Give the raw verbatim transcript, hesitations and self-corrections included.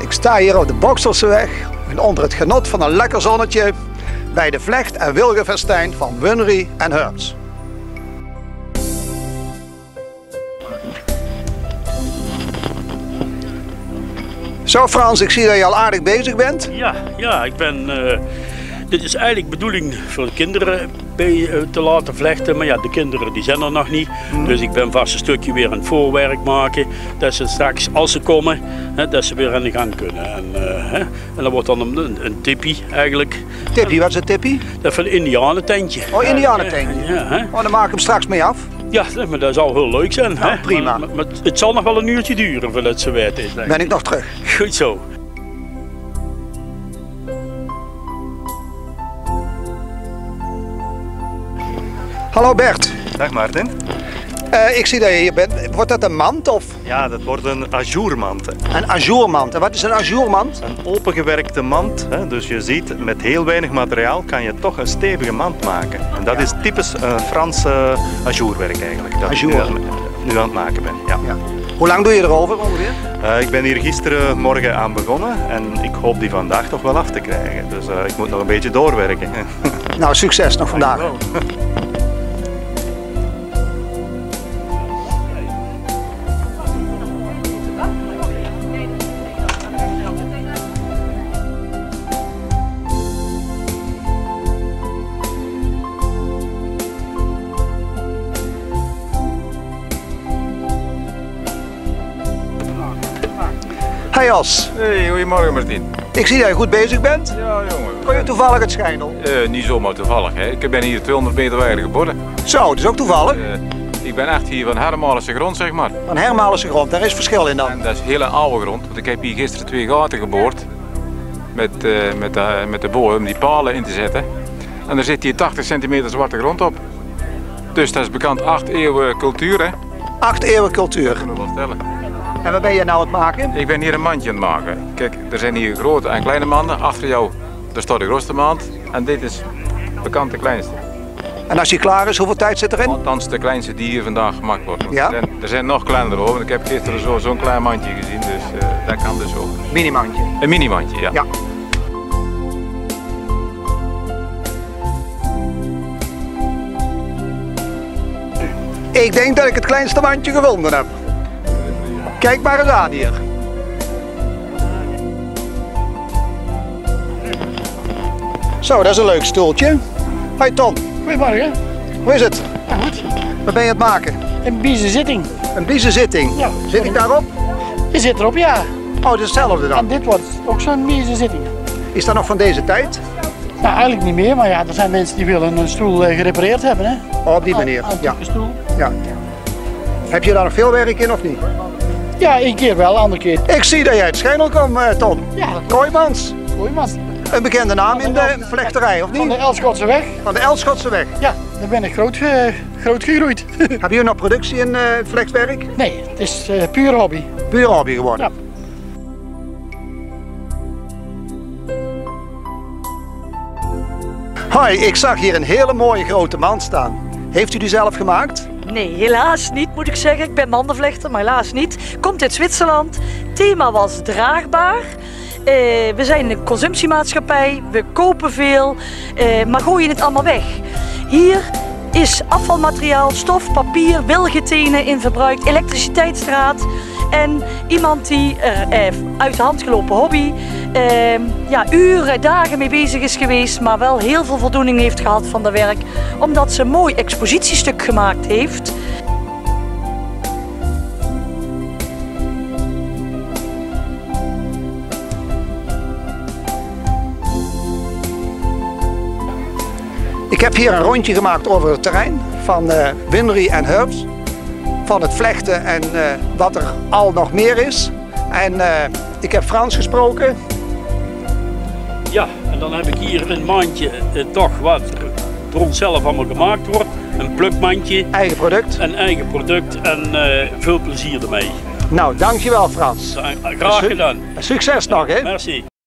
Ik sta hier op de Bokselseweg en onder het genot van een lekker zonnetje bij de vlecht- en wilgenfestijn van Winery en Herbs. Zo Frans, ik zie dat je al aardig bezig bent. Ja, ja ik ben... Uh, dit is eigenlijk de bedoeling voor de kinderen bij, uh, te laten vlechten. Maar ja, de kinderen die zijn er nog niet. Mm. Dus ik ben vast een stukje weer een voorwerk maken. Dat ze straks, als ze komen, hè, dat ze weer aan de gang kunnen. En, uh, hè, en dat wordt dan een, een tippie eigenlijk. Tippie, wat is een tippie? Dat is een indianententje. Oh, indianententje. Ja, hè? Oh, dan maak ik hem straks mee af. Ja, maar dat zal heel leuk zijn. Nou, hè? prima. Maar, maar het zal nog wel een uurtje duren voordat het zo wet is. Ben ik nog terug. Goed zo. Hallo Bert. Dag Maarten. Uh, ik zie dat je hier bent. Wordt dat een mand of? Ja, dat wordt een ajourmand. Een ajourmand. En wat is een ajourmand? Een opengewerkte mand. Hè? Dus je ziet, met heel weinig materiaal kan je toch een stevige mand maken. En dat ja. is typisch uh, Frans uh, ajourwerk eigenlijk. Dat Ajour. ik nu aan, nu aan het maken ben. Ja. Ja. Hoe lang doe je erover ongeveer? Uh, ik ben hier gisteren morgen aan begonnen en ik hoop die vandaag toch wel af te krijgen. Dus uh, ik moet nog een beetje doorwerken. Nou, succes nog vandaag. Hey Jos. Hey, goedemorgen Martin. Ik zie dat je goed bezig bent. Ja jongen. Kon je toevallig het Schijndel? Uh, niet zomaar toevallig. Hè. Ik ben hier tweehonderd meter verder geboren. Zo, dat is ook toevallig. Uh, ik ben echt hier van Hermalense grond zeg maar. Van Hermalense grond, daar is verschil in dan? En dat is hele oude grond, want ik heb hier gisteren twee gaten geboord. Met, uh, met, de, met de boor om die palen in te zetten. En daar zit hier tachtig centimeter zwarte grond op. Dus dat is bekend acht eeuwen cultuur hè. Acht eeuwen cultuur. Dat kunnen we wel stellen. En wat ben je nou aan het maken? Ik ben hier een mandje aan het maken. Kijk, er zijn hier grote en kleine manden. Achter jou, daar staat de grootste mand. En dit is bekend de kleinste. En als die klaar is, hoeveel tijd zit erin? Althans de kleinste die hier vandaag gemaakt wordt. Ja? Er, zijn, er zijn nog kleinere hoor. Ik heb gisteren zo'n zo klein mandje gezien, dus uh, dat kan dus ook. Mini-mandje? Een mini-mandje, ja. Ja. Ik denk dat ik het kleinste mandje gevonden heb. Kijk maar eens aan hier. Zo, dat is een leuk stoeltje. Hoi Ton. Goedemorgen. Hoe is het? Ja, goed. Wat ben je aan het maken? Een biezenzitting. Een biezenzitting? Ja. Zit ik daarop? Je zit erop, ja. Oh, dat is hetzelfde dan? En dit wordt ook zo'n biezenzitting. Is dat nog van deze tijd? Nou, eigenlijk niet meer, maar ja, er zijn mensen die willen een stoel uh, gerepareerd hebben. Hè? Oh, op die manier? Een ja. stoel. Ja. Heb je daar nog veel werk in of niet? Ja, één keer wel, andere keer. Ik zie dat jij uit Schijndel komt, uh, Ton. Ja. Kooijmans. Kooijmans. Een bekende naam in de vlechterij, of niet? Van de Elschotse Van de Elschotse Ja, daar ben ik groot, uh, groot gegroeid. Heb je nog productie in uh, vlechtwerk? Nee, het is uh, puur hobby. Puur hobby geworden? Ja. Hoi, ik zag hier een hele mooie grote mand staan. Heeft u die zelf gemaakt? Nee, helaas niet moet ik zeggen. Ik ben mandenvlechter, maar helaas niet. Komt uit Zwitserland. Thema was draagbaar. Uh, we zijn een consumptiemaatschappij, we kopen veel, uh, maar gooien het allemaal weg. Hier is afvalmateriaal, stof, papier, wilgetenen in verbruik, elektriciteitsdraad en iemand die er uh, uit de hand gelopen hobby uh, ja, uren, dagen mee bezig is geweest, maar wel heel veel voldoening heeft gehad van dat werk, omdat ze een mooi expositiestuk gemaakt heeft. Ik heb hier een rondje gemaakt over het terrein van uh, Winery en Herbs. Van het vlechten en uh, wat er al nog meer is. En uh, ik heb Frans gesproken. Ja, en dan heb ik hier een mandje, eh, toch wat door onszelf allemaal gemaakt wordt. Een plukmandje. Eigen product. Een eigen product en uh, veel plezier ermee. Nou, dankjewel Frans. Graag gedaan. Succes nog hè. Merci.